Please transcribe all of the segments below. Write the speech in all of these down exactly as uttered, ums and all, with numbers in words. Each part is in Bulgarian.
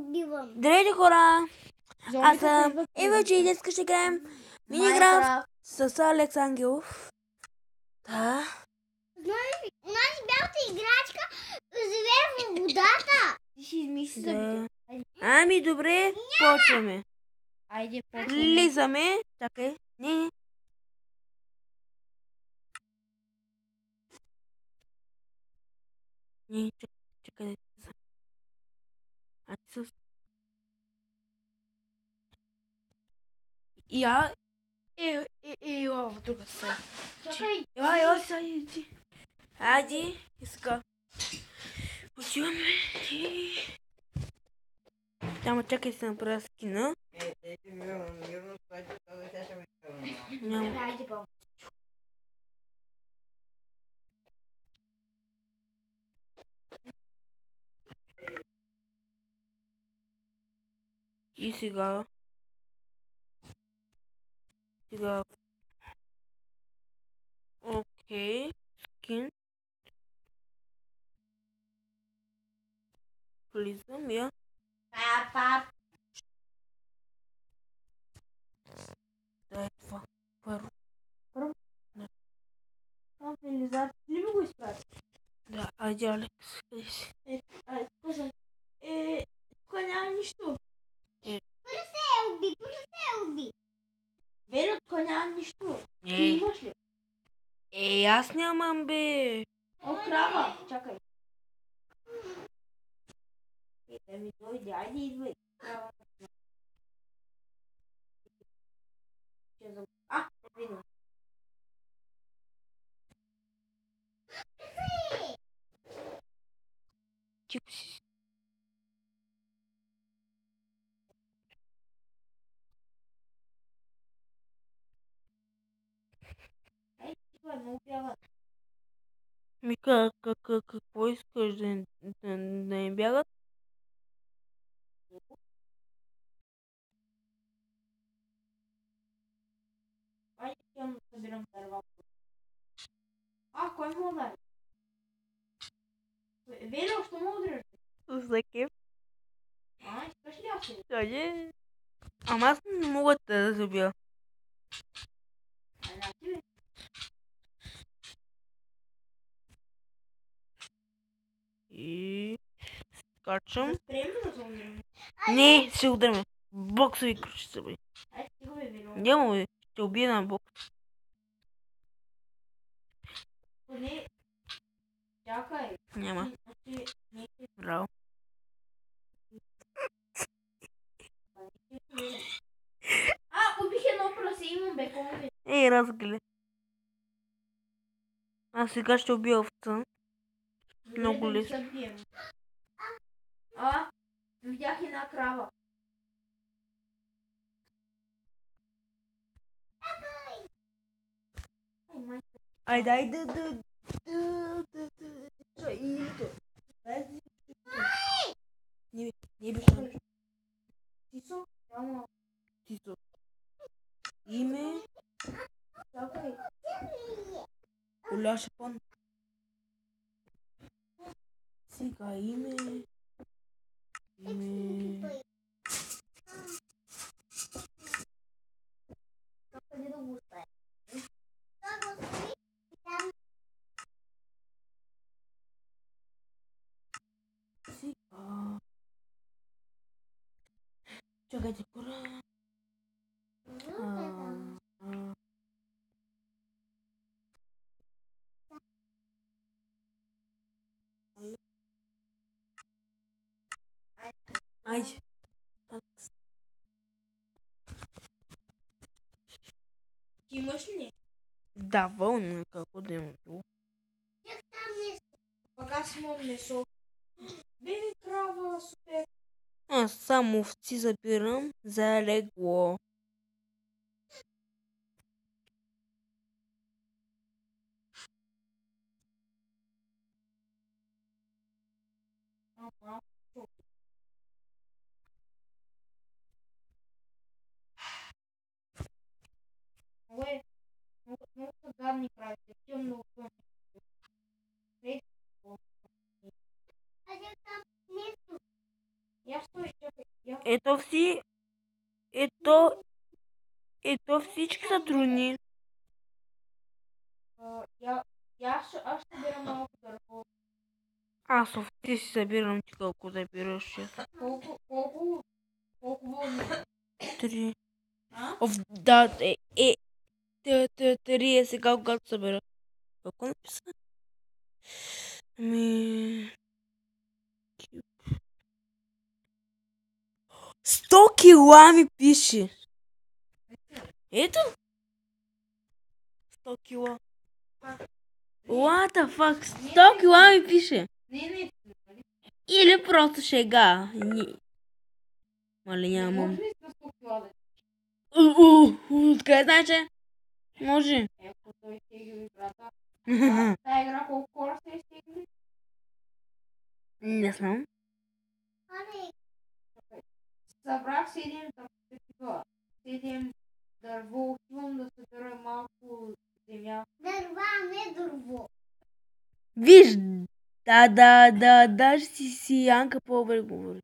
убивам. Здравейте, хора! Аз Зомбите съм идват при Ева вас. Джи и днес ще играем Миниграфт Майнкрафт. с Алекс Ангелов. Да. Знаеш, унази бялата играчка живее в водата. Ти си измисли Да. зъбите. Айде, Ами добре, почваме. айде почваме. Влизаме. Чакай. Не, не. Не, чакай, чакай да ти са. А ти с... Я... Е, е, е, ела в друга страна. Чакай, Ела, ела, сега иди. Айди, и сега. Отиваме и... Ама чакай се направя скина. Няма. айде по. И сега... Сега... Окей. Скин. Влизам я. Папа. Да е това. Първо. Това реализация ли ми го изпрати? Да, айде Алекс. Къде си? Айде, cosa? Е, тук няма нищо. Е, уби, първо се уби. Веро, тук няма нищо. Ти Е, имаш ли? е, аз нямам бе. О, крава. Чакай. Е, да ми дойде. Айде, идвай. Крава. Ще заб- А, видно. Тихо си. Айде, това е много бяга. Ми как, как, как, какво искаш да, да, да не бягат? Айде, ще да събирам дърва. А, кой му удари? Веро, що му удариш? За кеф. А, искаш ли аз? Айде. Ама аз не мога да забия. Ай, на ти бе. И... Скачам. Да спрем ли да се ударим? Не, ще ударим. Боксови ключи са бе. Айде, стига бе, Веро. Няма бе. Ще убия на бокс. Поне... Чакай. Няма. Ти- ти- не ти- Браво. не ти- А, убих едно прасе, имам беконове. Ей, разгледай. А сега ще убия овца. Много Добре, да ги лесно. събием. А, видях една крава. Ай, майка. Ай, дай да, да, да, да, да, да, името. Не, не беше. Тисо? Няма. Тисо. Име. Чакай. Оля Шапон. Сега име. Име. Къде да го оставя? Да го остави и там. Сега. Чакайте, кора. А, а. Айде. Ти имаш ли? Да, вълна, какво да има било. Пък аз имам месо. Бебе крава, супер. Аз само овци забирам за легло. Ама. Ой, много, много са гадни крави. Такива много тъмни. Ей, А я там нету. я стой, чакай. Ето си, ето, ето всички са трудни. А, я, я ще, аз ще събера малко дърво. Аз в ти си събирам ти колко да бираш. Колко, колко, колко вълни? Три. А? Оф, да, е, е, т- т- три е сега, когато събера. Колко написа? Ами... Сто кила ми пише. Ето. Сто кила. What the fuck? Сто кила ми пише. Не, не, нали? Или просто шега. Ни... Мале Не нямам. може ли с сто кила да У, у, у, Откъде знаеш, че? Може. е, ако той изтегли играта? А, тая игра колко хора са изтегли? Не знам. Алекс, Събрах седем такива. Седем дърво. Отивам да събера малко земя. дърва, не дърво. Виж, да, да, да, даже си, си Янка по-добре говори.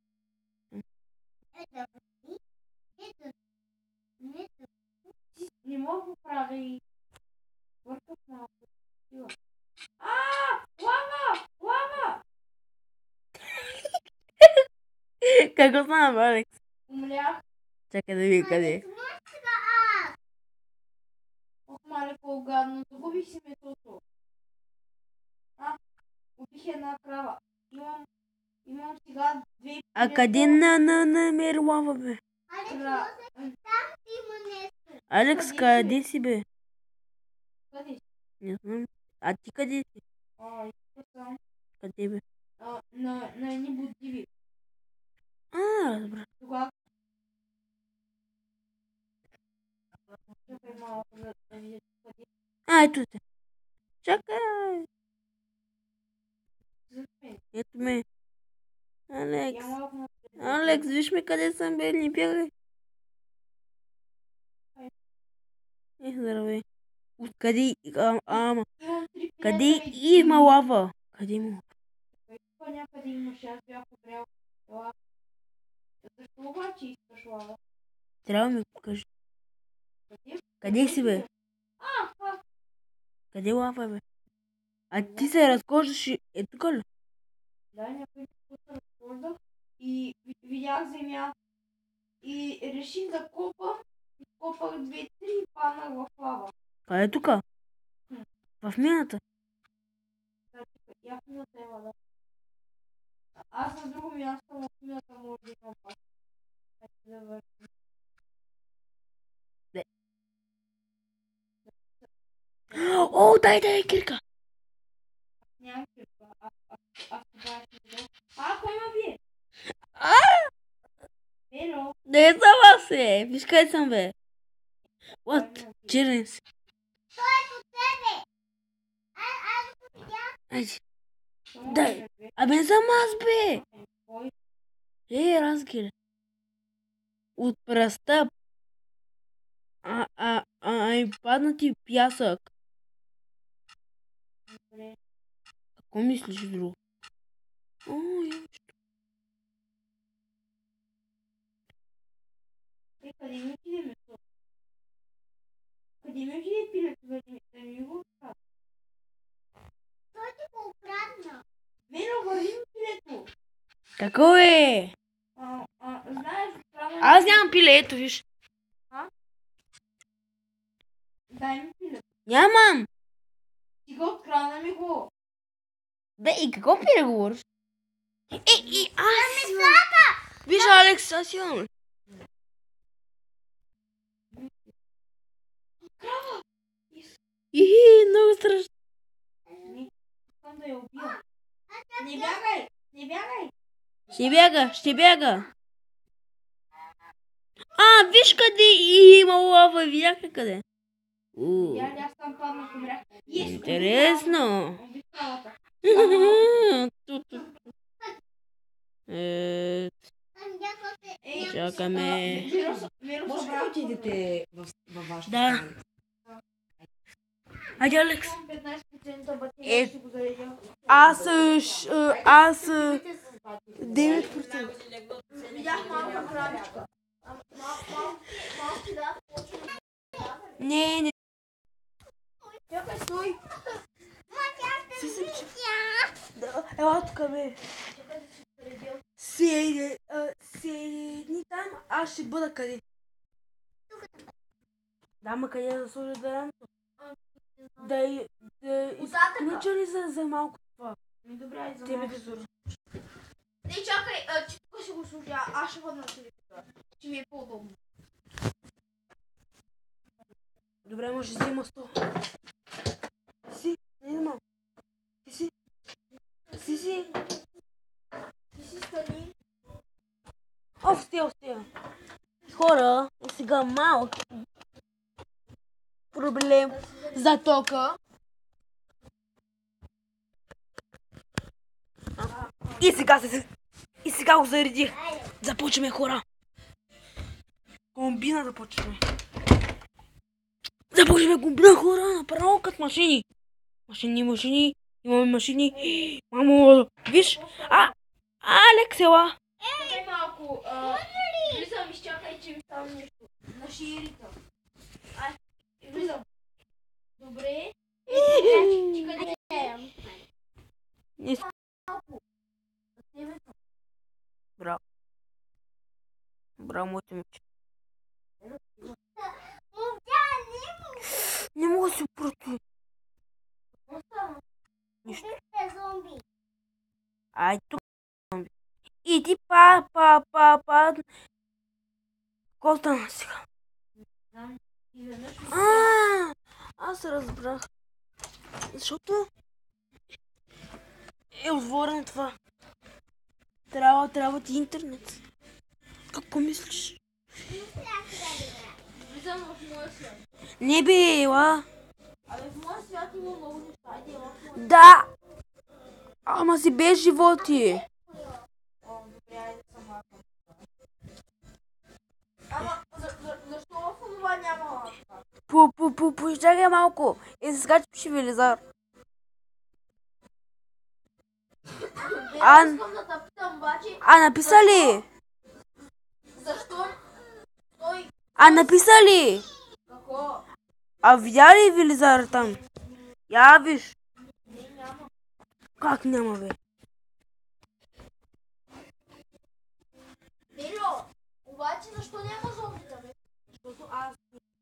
Е, дърво. Не дърво. Не дърво. Не мога да правя и върках малко. Сила. А, лава! Лава! Какво стана, Алекс? Умрях. Чакай да видя къде е. Алекс, може сега Ох, мале, по-гадно. Загубих си метото. А, убих една крава. Имам, имам сега две... А две къде по- на, на, намери лава, бе? Алекс, Кра- може там си има нещо. Алекс, Къде къде си, бе? Къде си? Не знам. А ти къде си? А, тук съм. Къде, бе? А, на, на едни будиви. А, разбра. Тогава... Чакай малко да, да видя къде. А, ето те. Чакай. Зад мен. Ето ме. Алекс. Я малко на... Алекс, виж ме къде съм, бе, не бягай. Е, здравей. Откъде? А, ама. Имам три Къде приятели. има лава? Къде има? Тук някъде имаше, аз бях потрял. Това. Защо обаче искаш лава? Трябва да ми покажи. Къде? Къде си, бе? А, а, Къде лава, бе? А ти се разхождаш и... Е, тук ли? дай някой път се разхождах и ви- видях земя. И реших да копам. И копах две-три и паднах в лава. Къде е тук? В мината. Значи, я в мината е вода. А- Аз на друго място, в мината може да имам пак. Хайде да вършим. О, дай, дай, кирка. Нямам кирка. А, а, а, това е много. А, кой ме бие? А, Ело. не съм аз, е. Виж къде съм, бе. Кой What? ме бие? Черен си. Той е по тебе. А, аз го видях. Айде. Кой ме Дай. бие? Абе, не съм аз, бе. Е, Кой? Е, разгире. От пръста. А, а, а, и падна ти пясък. Добре. Какво мислиш друго? О, я виж. Е, къде ми отиде месо? Къде ми отиде пилето? Да ми, да ми го открадна. Той ти го украдна. Мено, върви ми пилето. Какво е? А, а, знаеш, открадна... Аз нямам пиле, ето виж. Дай ми пилето. Нямам. Ти го открадна ми го. Бе, и какво пиле говориш? Е, и аз имам. Виж, Алекс, аз имам. Крава! Ихи, много страшно. Не, искам да я убия. Не бягай! Не бягай! Ще бяга, ще бяга. А, виж къде има лава, видяхте къде. У, Я ли аз там паднах, умрях. Yes, интересно. убих кравата. Ту, ту, ту. Е, Там някой се... Ей, чакаме. Миро, съ- Миро Може ли събра... да отидете в, във вашата Да. страница? Айде, Алекс. Имам петнайсет процента батерия, Е, ще го заредя. Аз, ш- аз, Отидете с батерия. девет процента. Видях малко кравичка. А, мал- мал- Малки да, почвам. Не, не. Чакай, стой. Да, ела тук, бе. Чакай да си средил. Седи, а, седни там, аз ще бъда къде? Да, ма къде да сложа дарамто? Да, и- да Отзатъка. изключа ли за, за малко това? Ми добре, айде за малко. Телевизор. Не, чакай, а, че тук ще го служа. Аз ще бъда на телевизора. Ще ми е по-удобно. Добре, може да взема сто. Си, не знам. Си, си. Си, си. Ти си стани. Оф, стия, стия. Хора, сега малък проблем за тока. И сега се... И сега го заредих. Започваме, хора. Комбина започваме. Започваме комбина, хора, направо като машини. Машини, машини, имаме машини. Мамо, виж, а, Алексела. Чакай малко. а, Влизам, изчакай, че ми става нещо. На шиирите. Ай, влизам. Добре. Ти къде е? Не с- Темето. Браво. Браво, моите момче. Не мога да си опроти. Какво става? Нищо. зомби. Ай, тук. И ти па, па, па, па. Какво стана сега? Изведнъж ми А, аз разбрах. Защото е отворено това. Трябва, трябва ти интернет. Какво мислиш? влизам в моя свят. Не бе, ела. Абе, в моя свят има много неща. Айде, ела в моя. Да. Ама си без животи. О, добре, айде сама. Ама, за, за, защо в това няма лапка? Пу, пу, пу, пу, чакай малко. Е, сега че пише Велизар. Бе, А- аз искам да те питам, обаче, А, написа ли? защо той... А, написа ли? Какво? А видя ли Велизар там? Я виж. Не, няма. Как няма, бе? Бело, обаче защо няма зомбита, бе? Защото аз...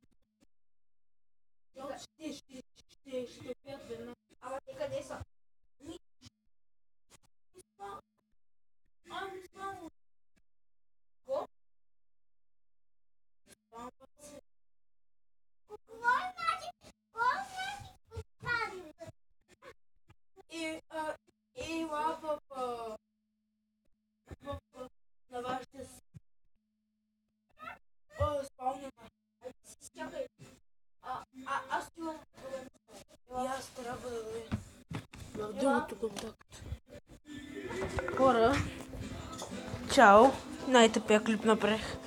Ще, ще, ще, ще пият веднага. Ама те къде са? Ами, само. Ко? И, а, и ла в, а, в, а, на вашите с... А, спалня. Чакай. А, а, аз чувам проблем. И аз трябва да ви в другото контакт. Хора, чао. Най-тъпия клип направих.